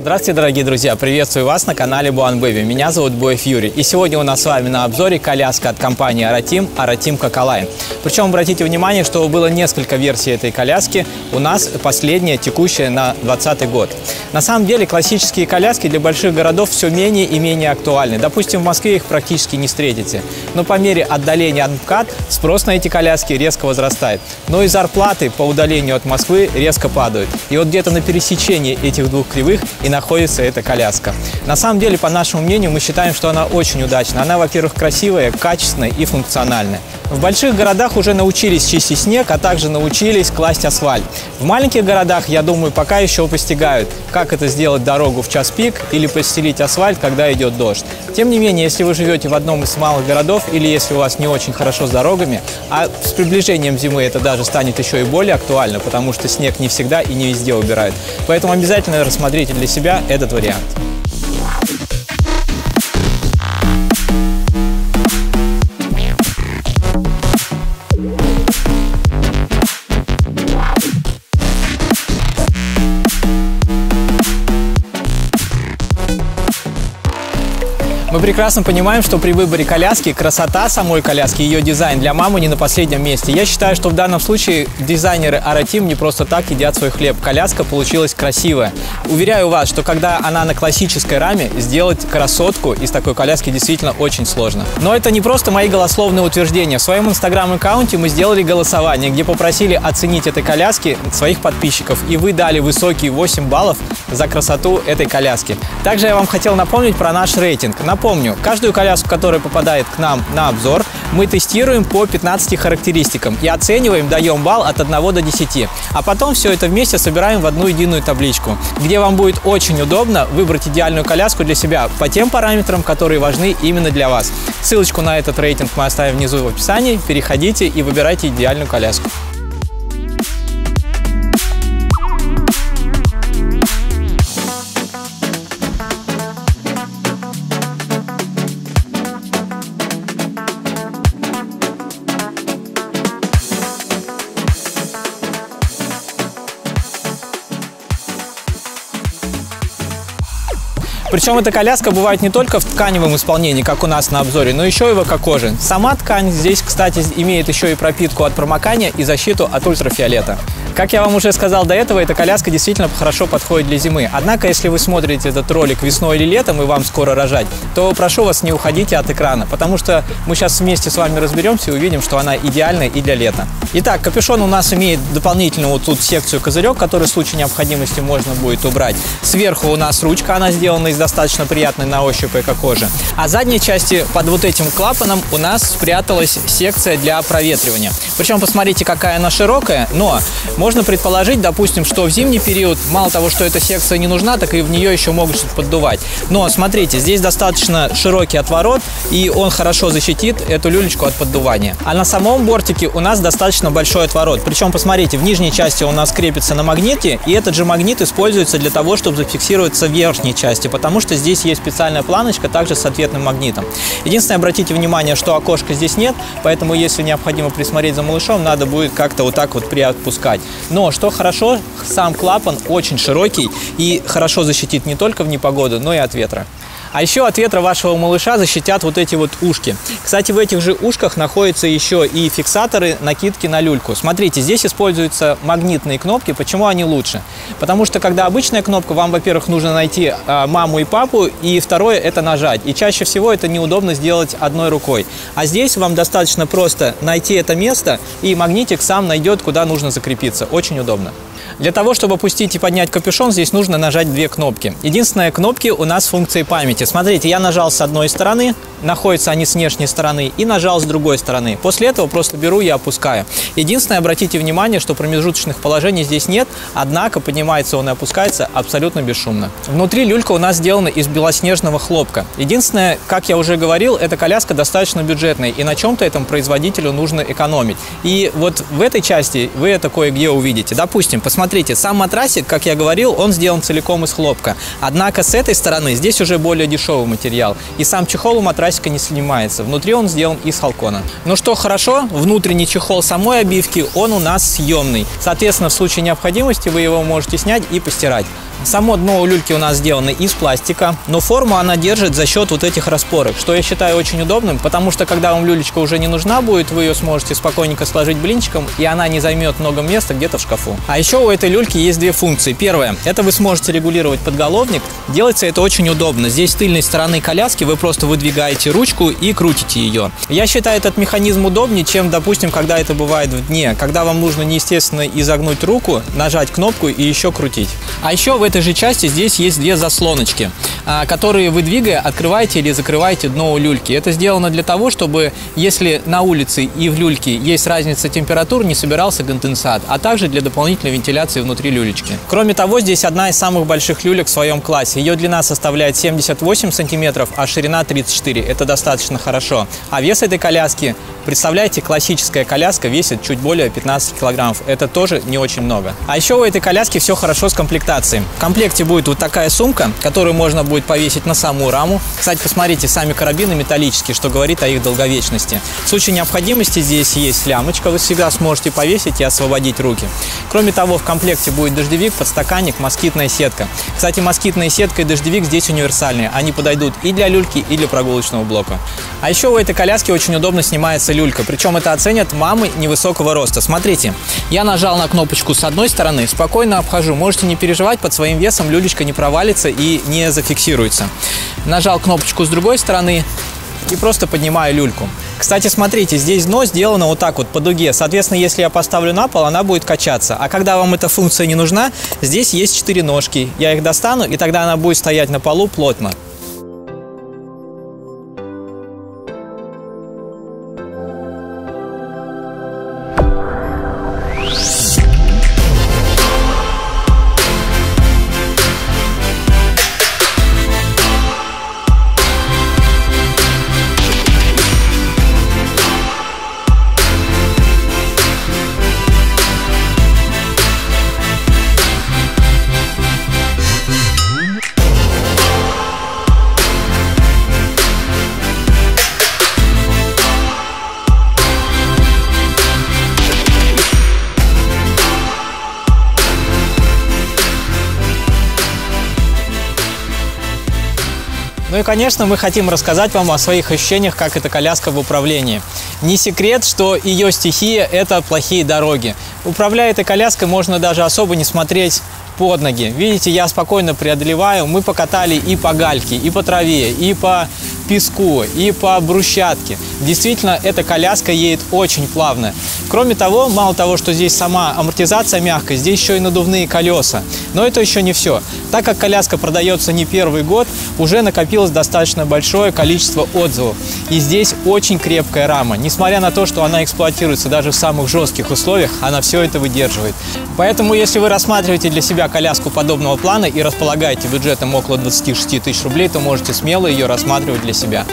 Здравствуйте, дорогие друзья! Приветствую вас на канале Buan Baby. Меня зовут Боев Юрий. И сегодня у нас с вами на обзоре коляска от компании Aratim Cocoline. Причем обратите внимание, что было несколько версий этой коляски. У нас последняя, текущая на 2020 год. На самом деле классические коляски для больших городов все менее и менее актуальны. Допустим, в Москве их практически не встретите. Но по мере отдаления от МКАД спрос на эти коляски резко возрастает. Но и зарплаты по удалению от Москвы резко падают. И вот где-то на пересечении этих двух кривых и находится эта коляска. На самом деле, по нашему мнению, мы считаем, что она очень удачна. Она, во-первых, красивая, качественная и функциональная. В больших городах уже научились чистить снег, а также научились класть асфальт. В маленьких городах, я думаю, пока еще постигают, как это сделать дорогу в час пик или постелить асфальт, когда идет дождь. Тем не менее, если вы живете в одном из малых городов или если у вас не очень хорошо с дорогами, а с приближением зимы это даже станет еще и более актуально, потому что снег не всегда и не везде убирают. Поэтому обязательно рассмотрите для себя этот вариант. Мы прекрасно понимаем, что при выборе коляски красота самой коляски, ее дизайн для мамы не на последнем месте. Я считаю, что в данном случае дизайнеры Aratim не просто так едят свой хлеб. Коляска получилась красивая. Уверяю вас, что когда она на классической раме, сделать красотку из такой коляски действительно очень сложно. Но это не просто мои голословные утверждения. В своем инстаграм-аккаунте мы сделали голосование, где попросили оценить этой коляски своих подписчиков. И вы дали высокие 8 баллов за красоту этой коляски. Также я вам хотел напомнить про наш рейтинг. Напомню, каждую коляску, которая попадает к нам на обзор, мы тестируем по 15 характеристикам и оцениваем, даем балл от 1 до 10. А потом все это вместе собираем в одну единую табличку, где вам будет очень удобно выбрать идеальную коляску для себя по тем параметрам, которые важны именно для вас. Ссылочку на этот рейтинг мы оставим внизу в описании. Переходите и выбирайте идеальную коляску. Причем эта коляска бывает не только в тканевом исполнении, как у нас на обзоре, но еще и в эко-коже. Сама ткань здесь, кстати, имеет еще и пропитку от промокания и защиту от ультрафиолета. Как я вам уже сказал до этого, эта коляска действительно хорошо подходит для зимы. Однако, если вы смотрите этот ролик весной или летом и вам скоро рожать, то прошу вас, не уходите от экрана, потому что мы сейчас вместе с вами разберемся и увидим, что она идеальна и для лета. Итак, капюшон у нас имеет дополнительную вот тут секцию козырек, который в случае необходимости можно будет убрать. Сверху у нас ручка, она сделана из достаточно приятной на ощупь эко-кожи. А в задней части под вот этим клапаном у нас спряталась секция для проветривания. Причем посмотрите, какая она широкая, но можно предположить, допустим, что в зимний период мало того, что эта секция не нужна, так и в нее еще могут что-то поддувать. Но смотрите, здесь достаточно широкий отворот, и он хорошо защитит эту люлечку от поддувания. А на самом бортике у нас достаточно большой отворот. Причем, посмотрите, в нижней части у нас крепится на магните, и этот же магнит используется для того, чтобы зафиксироваться в верхней части, потому что здесь есть специальная планочка, также с ответным магнитом. Единственное, обратите внимание, что окошка здесь нет, поэтому, если необходимо присмотреть за малышом, надо будет как-то вот так вот приотпускать. Но, что хорошо, сам клапан очень широкий и хорошо защитит не только в непогоду, но и от ветра. А еще от ветра вашего малыша защитят вот эти вот ушки. Кстати, в этих же ушках находятся еще и фиксаторы накидки на люльку. Смотрите, здесь используются магнитные кнопки. Почему они лучше? Потому что, когда обычная кнопка, вам, во-первых, нужно найти маму и папу, и второе – это нажать. И чаще всего это неудобно сделать одной рукой. А здесь вам достаточно просто найти это место, и магнитик сам найдет, куда нужно закрепиться. Очень удобно. Для того, чтобы опустить и поднять капюшон, здесь нужно нажать две кнопки. Единственные кнопки у нас с функцией памяти. Смотрите, я нажал с одной стороны, находятся они с внешней стороны, и нажал с другой стороны. После этого просто беру и опускаю. Единственное, обратите внимание, что промежуточных положений здесь нет, однако поднимается он и опускается абсолютно бесшумно. Внутри люлька у нас сделана из белоснежного хлопка. Единственное, как я уже говорил, эта коляска достаточно бюджетная, и на чем-то этом производителю нужно экономить. И вот в этой части вы это кое-где увидите. Допустим, посмотрите, сам матрасик, как я говорил, он сделан целиком из хлопка. Однако с этой стороны здесь уже более дешевый материал. И сам чехол у матрасика не снимается. Внутри он сделан из халкона. Но что хорошо, внутренний чехол самой обивки, он у нас съемный. Соответственно, в случае необходимости вы его можете снять и постирать. Само дно у люльки у нас сделано из пластика, но форму она держит за счет вот этих распорок, что я считаю очень удобным, потому что когда вам люлечка уже не нужна будет, вы ее сможете спокойненько сложить блинчиком, и она не займет много места где-то в шкафу. А еще у этой люльки есть две функции. Первая – это вы сможете регулировать подголовник. Делается это очень удобно. Здесь с тыльной стороны коляски вы просто выдвигаете ручку и крутите ее. Я считаю этот механизм удобнее, чем, допустим, когда это бывает в дне, когда вам нужно неестественно изогнуть руку, нажать кнопку и еще крутить. А еще в этой же части здесь есть две заслоночки, которые вы, двигая, открываете или закрываете дно у люльки. Это сделано для того, чтобы, если на улице и в люльке есть разница температур, не собирался конденсат, а также для дополнительной вентиляции внутри люлечки. Кроме того, здесь одна из самых больших люлек в своем классе. Ее длина составляет 78 сантиметров, а ширина 34. Это достаточно хорошо. А вес этой коляски, представляете, классическая коляска весит чуть более 15 килограммов. Это тоже не очень много. А еще у этой коляски все хорошо с комплектацией. В комплекте будет вот такая сумка, которую можно будет повесить на саму раму. Кстати, посмотрите, сами карабины металлические, что говорит о их долговечности. В случае необходимости здесь есть лямочка, вы всегда сможете повесить и освободить руки. Кроме того, в комплекте будет дождевик, подстаканник, москитная сетка. Кстати, москитная сетка и дождевик здесь универсальные. Они подойдут и для люльки, и для прогулочного блока. А еще у этой коляски очень удобно снимается люлька. Причем это оценят мамы невысокого роста. Смотрите, я нажал на кнопочку с одной стороны, спокойно обхожу. Можете не переживать, под своим весом люлечка не провалится и не зафиксируется. Нажал кнопочку с другой стороны и просто поднимаю люльку. Кстати, смотрите, здесь дно сделано вот так вот по дуге. Соответственно, если я поставлю на пол, она будет качаться. А когда вам эта функция не нужна, здесь есть 4 ножки. Я их достану, и тогда она будет стоять на полу плотно. Ну и, конечно, мы хотим рассказать вам о своих ощущениях, как эта коляска в управлении. Не секрет, что ее стихия – это плохие дороги. Управляя этой коляской, можно даже особо не смотреть под ноги. Видите, я спокойно преодолеваю. Мы покатали и по гальке, и по траве, и по песку, и по брусчатке. Действительно, эта коляска едет очень плавно. Кроме того, мало того, что здесь сама амортизация мягкая, здесь еще и надувные колеса. Но это еще не все. Так как коляска продается не первый год, уже накопилось достаточно большое количество отзывов. И здесь очень крепкая рама. Несмотря на то, что она эксплуатируется даже в самых жестких условиях, она все это выдерживает. Поэтому, если вы рассматриваете для себя коляску подобного плана и располагаете бюджетом около 26 тысяч рублей, то можете смело ее рассматривать для себя.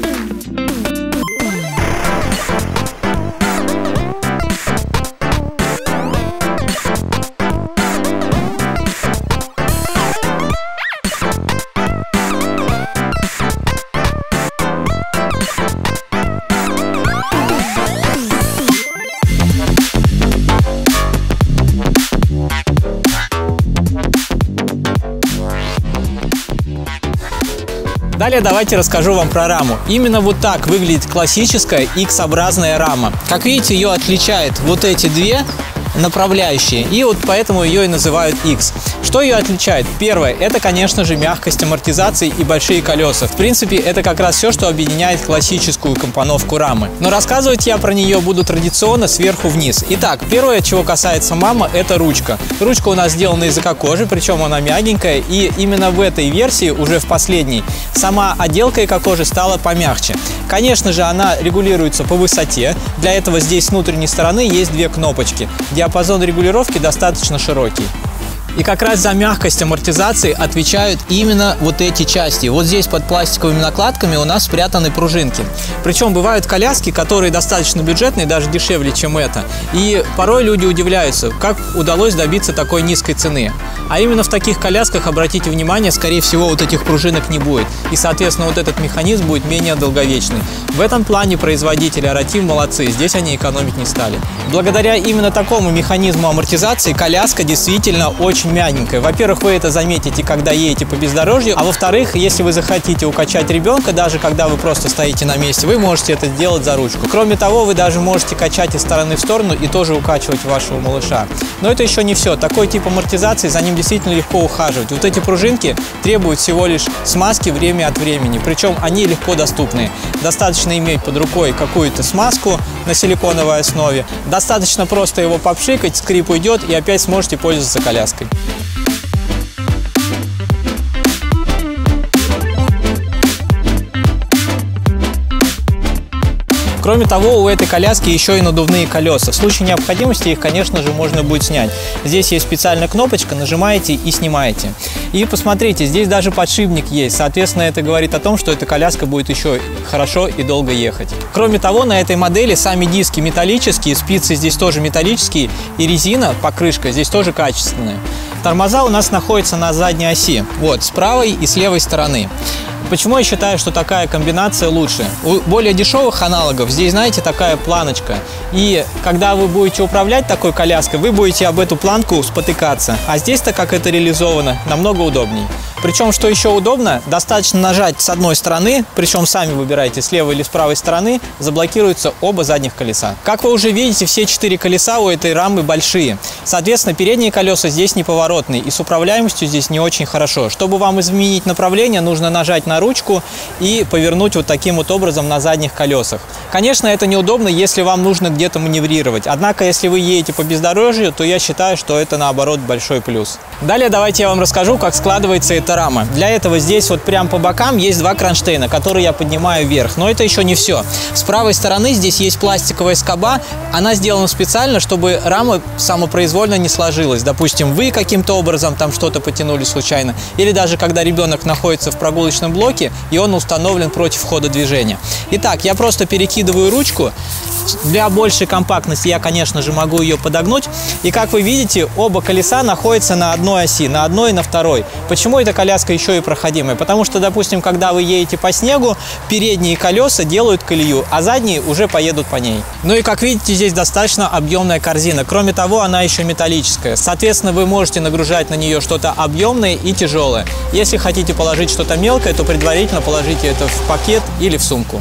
Далее давайте расскажу вам про раму. Именно вот так выглядит классическая X-образная рама. Как видите, ее отличает вот эти две направляющие, и вот поэтому ее и называют X. Что ее отличает? Первое, это, конечно же, мягкость амортизации и большие колеса. В принципе, это как раз все, что объединяет классическую компоновку рамы. Но рассказывать я про нее буду традиционно сверху вниз. Итак, первое, чего касается мама, это ручка. Ручка у нас сделана из эко-кожи, причем она мягенькая, и именно в этой версии, уже в последней, сама отделка эко-кожи стала помягче. Конечно же, она регулируется по высоте. Для этого здесь с внутренней стороны есть две кнопочки. Диапазон регулировки достаточно широкий. И как раз за мягкость амортизации отвечают именно вот эти части. Вот здесь под пластиковыми накладками у нас спрятаны пружинки. Причем бывают коляски, которые достаточно бюджетные, даже дешевле, чем это. И порой люди удивляются, как удалось добиться такой низкой цены. А именно в таких колясках, обратите внимание, скорее всего, вот этих пружинок не будет. И, соответственно, вот этот механизм будет менее долговечный. В этом плане производители Аратив молодцы, здесь они экономить не стали. Благодаря именно такому механизму амортизации коляска действительно очень мягенькая. Во-первых, вы это заметите, когда едете по бездорожью, а во-вторых, если вы захотите укачать ребенка, даже когда вы просто стоите на месте, вы можете это сделать за ручку. Кроме того, вы даже можете качать из стороны в сторону и тоже укачивать вашего малыша. Но это еще не все. Такой тип амортизации, за ним действительно легко ухаживать. Вот эти пружинки требуют всего лишь смазки время от времени, причем они легко доступны. Достаточно иметь под рукой какую-то смазку на силиконовой основе, достаточно просто его попшикать, скрип уйдет и опять сможете пользоваться коляской. Кроме того, у этой коляски еще и надувные колеса. В случае необходимости их, конечно же, можно будет снять. Здесь есть специальная кнопочка, нажимаете и снимаете. И посмотрите, здесь даже подшипник есть. Соответственно, это говорит о том, что эта коляска будет еще хорошо и долго ехать. Кроме того, на этой модели сами диски металлические, спицы здесь тоже металлические, и резина, покрышка здесь тоже качественная. Тормоза у нас находятся на задней оси, вот, с правой и с левой стороны. Почему я считаю, что такая комбинация лучше? У более дешевых аналогов здесь, знаете, такая планочка. И когда вы будете управлять такой коляской, вы будете об эту планку спотыкаться. А здесь-то, как это реализовано, намного удобней. Причем, что еще удобно, достаточно нажать с одной стороны, причем сами выбираете, с левой или с правой стороны, заблокируются оба задних колеса. Как вы уже видите, все 4 колеса у этой рамы большие. Соответственно, передние колеса здесь неповоротные, и с управляемостью здесь не очень хорошо. Чтобы вам изменить направление, нужно нажать на ручку и повернуть вот таким вот образом на задних колесах. Конечно, это неудобно, если вам нужно где-то маневрировать. Однако, если вы едете по бездорожью, то я считаю, что это наоборот большой плюс. Далее давайте я вам расскажу, как складывается эта рама. Для этого здесь вот прям по бокам есть два кронштейна, которые я поднимаю вверх. Но это еще не все. С правой стороны здесь есть пластиковая скоба. Она сделана специально, чтобы рама самопроизвольно не сложилась. Допустим, вы каким-то образом там что-то потянули случайно. Или даже когда ребенок находится в прогулочном блоке, и он установлен против хода движения. Итак, я просто перекидываю ручку. Для большей компактности я, конечно же, могу ее подогнуть. И как вы видите, оба колеса находятся на одной оси, на одной и на второй. Почему эта коляска еще и проходимая? Потому что, допустим, когда вы едете по снегу, передние колеса делают колею, а задние уже поедут по ней. Ну и как видите, здесь достаточно объемная корзина. Кроме того, она еще металлическая. Соответственно, вы можете нагружать на нее что-то объемное и тяжелое. Если хотите положить что-то мелкое, то предварительно положите это в пакет или в сумку.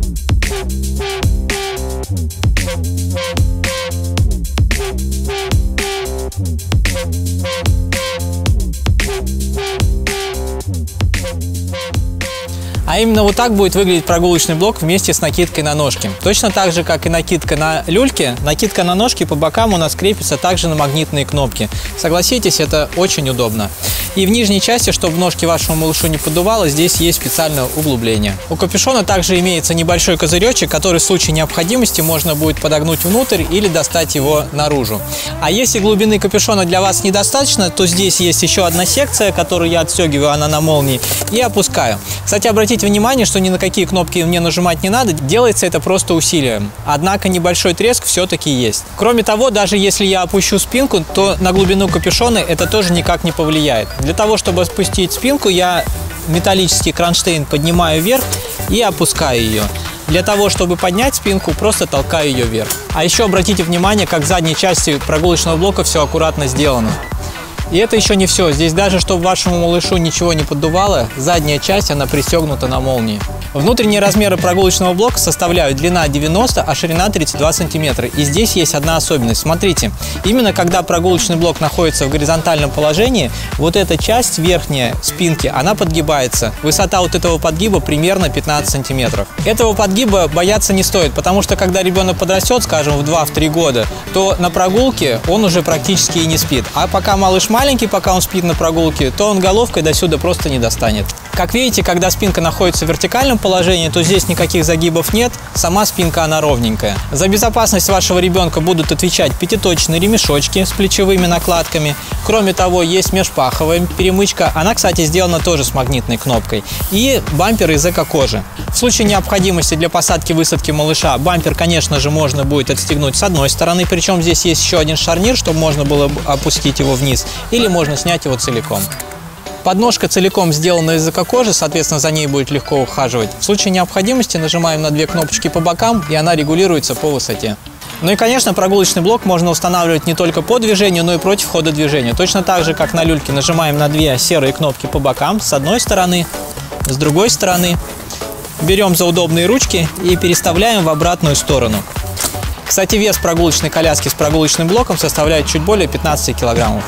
А именно вот так будет выглядеть прогулочный блок вместе с накидкой на ножки. Точно так же, как и накидка на люльке, накидка на ножки по бокам у нас крепится также на магнитные кнопки. Согласитесь, это очень удобно. И в нижней части, чтобы ножки вашему малышу не поддувало, здесь есть специальное углубление. У капюшона также имеется небольшой козыречек, который в случае необходимости можно будет подогнуть внутрь или достать его наружу. А если глубины капюшона для вас недостаточно, то здесь есть еще одна секция, которую я отстегиваю, она на молнии, и опускаю. Кстати, обратите внимание, что ни на какие кнопки мне нажимать не надо, делается это просто усилием. Однако небольшой треск все-таки есть. Кроме того, даже если я опущу спинку, то на глубину капюшона это тоже никак не повлияет. Для того, чтобы спустить спинку, я металлический кронштейн поднимаю вверх и опускаю ее. Для того, чтобы поднять спинку, просто толкаю ее вверх. А еще обратите внимание, как в задней части прогулочного блока все аккуратно сделано. И это еще не все. Здесь даже, чтобы вашему малышу ничего не поддувало, задняя часть, она пристегнута на молнии. Внутренние размеры прогулочного блока составляют длина 90, а ширина 32 сантиметра. И здесь есть одна особенность. Смотрите, именно когда прогулочный блок находится в горизонтальном положении, вот эта часть верхняя спинки, она подгибается. Высота вот этого подгиба примерно 15 сантиметров. Этого подгиба бояться не стоит, потому что когда ребенок подрастет, скажем, в 2-3 года, то на прогулке он уже практически и не спит. А пока малыш маленький, пока он спит на прогулке, то он головкой до сюда просто не достанет. Как видите, когда спинка находится в вертикальном положении, то здесь никаких загибов нет, сама спинка она ровненькая. За безопасность вашего ребенка будут отвечать пятиточные ремешочки с плечевыми накладками. Кроме того, есть межпаховая перемычка, она, кстати, сделана тоже с магнитной кнопкой. И бампер из эко-кожи. В случае необходимости для посадки-высадки малыша бампер, конечно же, можно будет отстегнуть с одной стороны, причем здесь есть еще один шарнир, чтобы можно было опустить его вниз, или можно снять его целиком. Подножка целиком сделана из эко-кожи, соответственно, за ней будет легко ухаживать. В случае необходимости нажимаем на две кнопочки по бокам, и она регулируется по высоте. Ну и, конечно, прогулочный блок можно устанавливать не только по движению, но и против хода движения. Точно так же, как на люльке, нажимаем на две серые кнопки по бокам, с одной стороны, с другой стороны. Берем за удобные ручки и переставляем в обратную сторону. Кстати, вес прогулочной коляски с прогулочным блоком составляет чуть более 15 килограммов.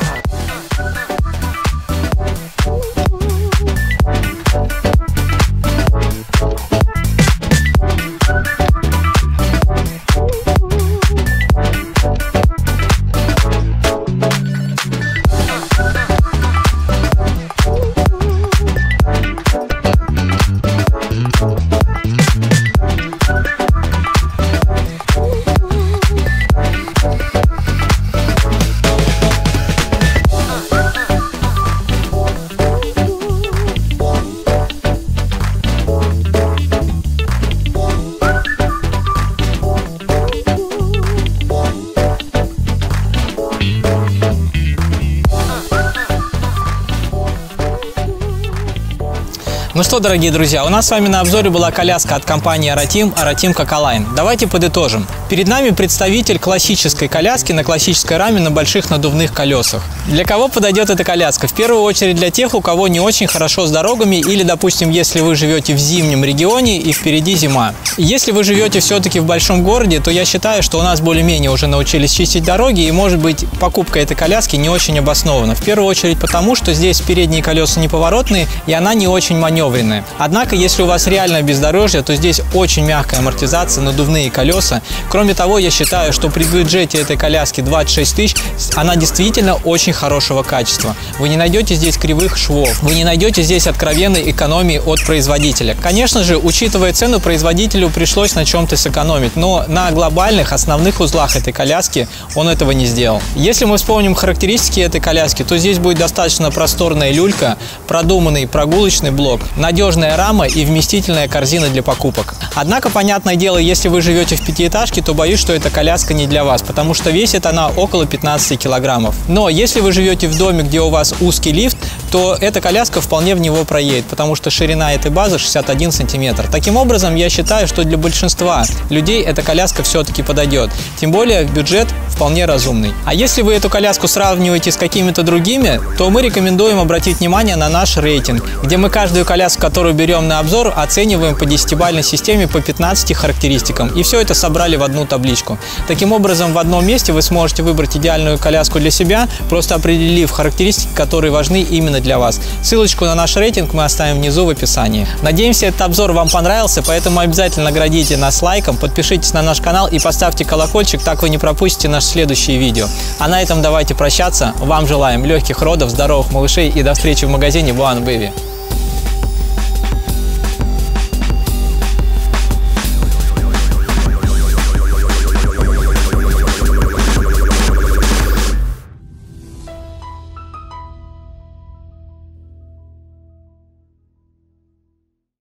Ну что, дорогие друзья, у нас с вами на обзоре была коляска от компании Aratim Cocoline. Давайте подытожим. Перед нами представитель классической коляски на классической раме на больших надувных колесах. Для кого подойдет эта коляска? В первую очередь для тех, у кого не очень хорошо с дорогами или, допустим, если вы живете в зимнем регионе и впереди зима. Если вы живете все-таки в большом городе, то я считаю, что у нас более-менее уже научились чистить дороги, и, может быть, покупка этой коляски не очень обоснована. В первую очередь потому, что здесь передние колеса неповоротные, и она не очень маневренная. Однако, если у вас реальное бездорожье, то здесь очень мягкая амортизация, надувные колеса. Кроме того, я считаю, что при бюджете этой коляски 26 тысяч она действительно очень хорошего качества. Вы не найдете здесь кривых швов, вы не найдете здесь откровенной экономии от производителя. Конечно же, учитывая цену, производителю пришлось на чем-то сэкономить, но на глобальных основных узлах этой коляски он этого не сделал. Если мы вспомним характеристики этой коляски, то здесь будет достаточно просторная люлька, продуманный прогулочный блок, надежная рама и вместительная корзина для покупок. Однако, понятное дело, если вы живете в пятиэтажке, то боюсь, что эта коляска не для вас, потому что весит она около 15 килограммов. Но если вы живете в доме, где у вас узкий лифт, то эта коляска вполне в него проедет, потому что ширина этой базы 61 сантиметр. Таким образом, я считаю, что для большинства людей эта коляска все-таки подойдет. Тем более, бюджет вполне разумный. А если вы эту коляску сравниваете с какими-то другими, то мы рекомендуем обратить внимание на наш рейтинг, где мы каждую коляску, которую берем на обзор, оцениваем по 10-бальной системе по 15 характеристикам. И все это собрали в одну табличку. Таким образом, в одном месте вы сможете выбрать идеальную коляску для себя, просто определив характеристики, которые важны именно для вас. Ссылочку на наш рейтинг мы оставим внизу в описании. Надеемся, этот обзор вам понравился, поэтому обязательно наградите нас лайком, подпишитесь на наш канал и поставьте колокольчик, так вы не пропустите наши следующие видео. А на этом давайте прощаться. Вам желаем легких родов, здоровых малышей и до встречи в магазине One Baby.